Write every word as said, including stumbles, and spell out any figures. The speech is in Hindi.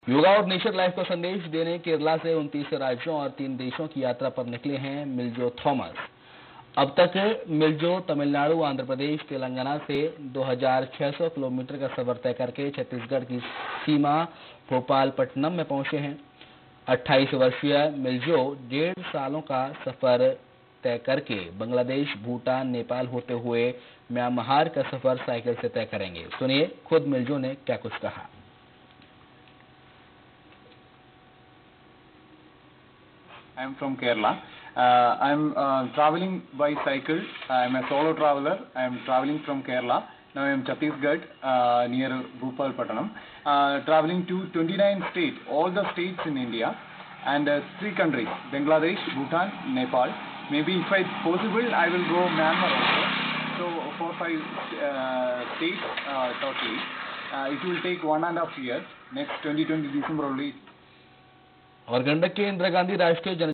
योगा और नेचर लाइफ का संदेश देने केरला से उनतीस राज्यों और तीन देशों की यात्रा पर निकले हैं मिल्जो थॉमस। अब तक मिल्जो तमिलनाडु, आंध्र प्रदेश, तेलंगाना से दो हज़ार छह सौ किलोमीटर का सफर तय करके छत्तीसगढ़ की सीमा भोपालपट्टनम में पहुंचे हैं। अट्ठाईस वर्षीय मिल्जो डेढ़ सालों का सफर तय करके बांग्लादेश, भूटान, नेपाल होते हुए म्यांमार का सफर साइकिल से तय करेंगे। सुनिए खुद मिल्जो ने क्या कुछ कहा। I am from Kerala. Uh, I am uh, traveling by cycle. I am a solo traveler. I am traveling from Kerala. Now I am Chhattisgarh uh, near Bhopalpattanam. Uh, traveling to twenty-nine states, all the states in India, and uh, three countries: Bangladesh, Bhutan, Nepal. Maybe if it's possible, I will go Myanmar also. So four five uh, states uh, totally. Uh, it will take one and a half years. Next twenty twenty December only. और गंडक के इंदिरा गांधी राष्ट्रीय जन